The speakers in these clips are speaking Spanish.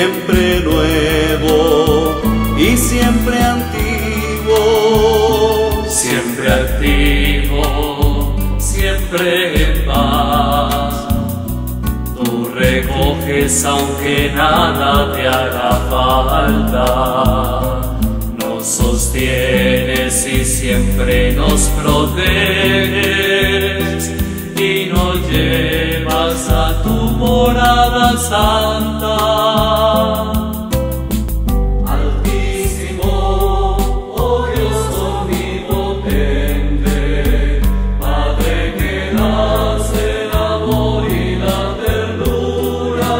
siempre nuevo y siempre antiguo, siempre activo, siempre en paz. Tú recoges aunque nada te haga falta, nos sostienes y siempre nos proteges, y nos llevas a tu morada santa. Altísimo, oh Dios omnipotente, Padre que das el amor y la ternura,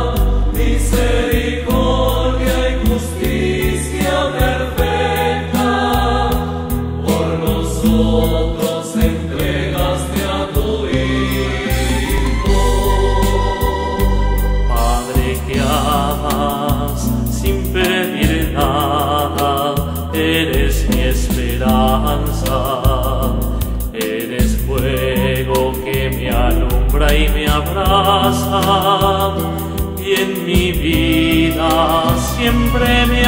misericordia y justicia perfecta, por nosotros entregaste a tu Hijo. Padre que amas sin pedir nada, eres mi esperanza, eres fuego que me alumbra y me abraza, y en mi vida siempre me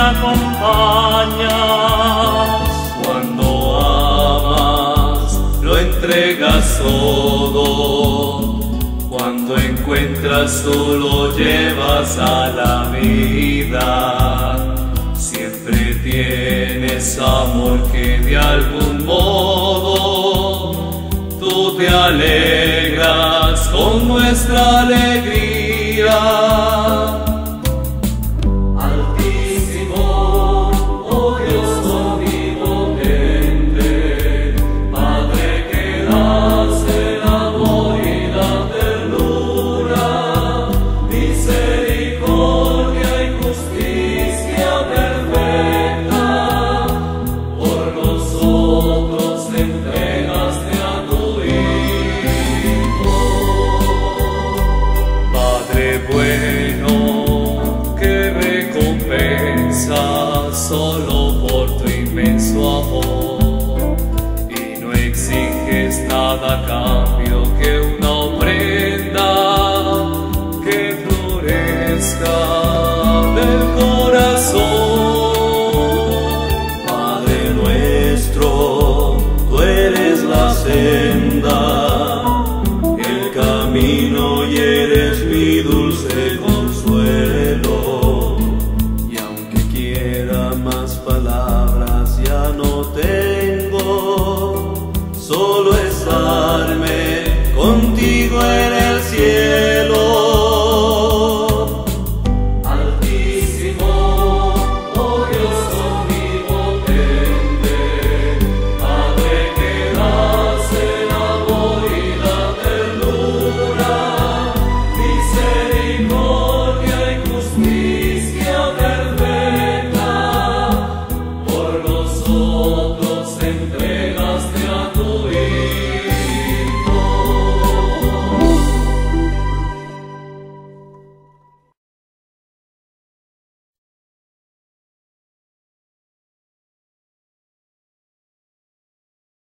acompañas. Cuando amas, lo entregas todo, cuando encuentras tú lo llevas a la vida. Siempre tienes amor que de algún modo tú te alegras con nuestra alegría. Altísimo, oh Dios omnipotente, Padre que das el amor y la ternura, misericordia y justicia perfecta, por nosotros entregaste a tu Hijo. Padre bueno, que recompensa solo por tu inmenso amor, y no exiges nada a cambio